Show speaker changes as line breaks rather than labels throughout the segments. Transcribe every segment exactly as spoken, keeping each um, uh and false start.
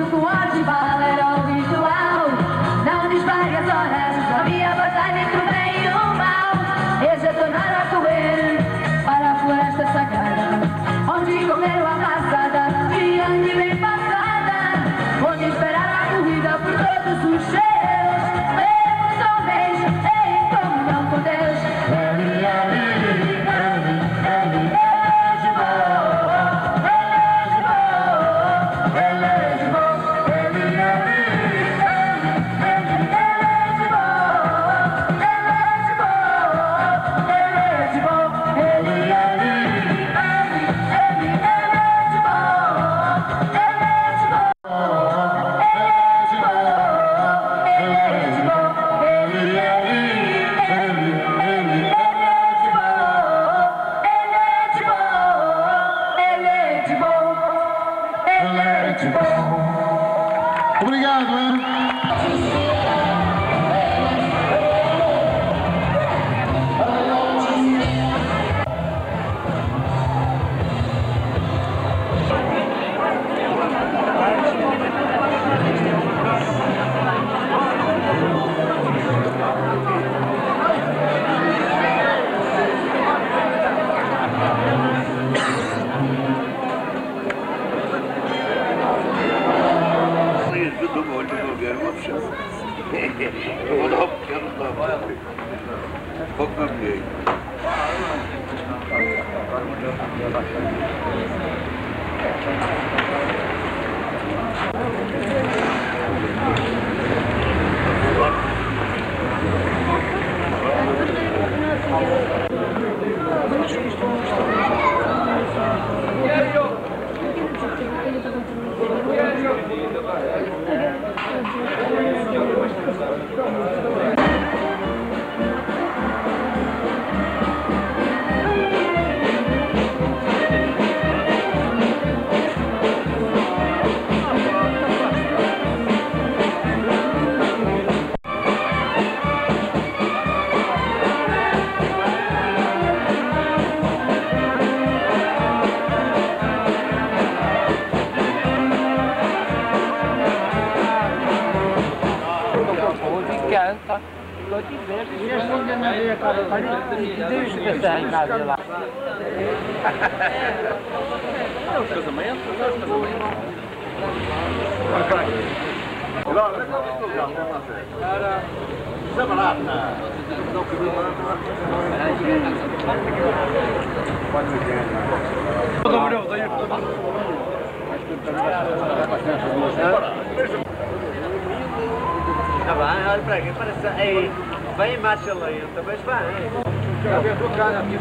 Tudo com ódio e bala era o ritual. Não diz várias horas, havia batalha entre o bem e o mal. Eles a tornaram a correr para a floresta sagrada, onde comeram a maçada e bem passada, onde esperaram a corrida por todos os seus. Lemos homens em comunhão com Deus. Ele, ele, ele, ele, ele é de bom, ele é de bom, ele é de bom, ele, ele, ele, ele é de bom, ele é de bom, ele é de bom, ele, ele, ele, ele é de bom, ele é de bom.
Obrigado, hein?
Eu vou dar um pequeno tamanho. Vou cambiar.
Canta, estou te vendo. E assim ainda não veio a cara. Deixa eu ver a casa lá. É os casamentos? É os casamentos? Cara, separada.
Tá bem, olha para aqui, parece aí, bem marcha lenta, mas bem.
Já vi a tua cara aqui,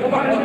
Vai,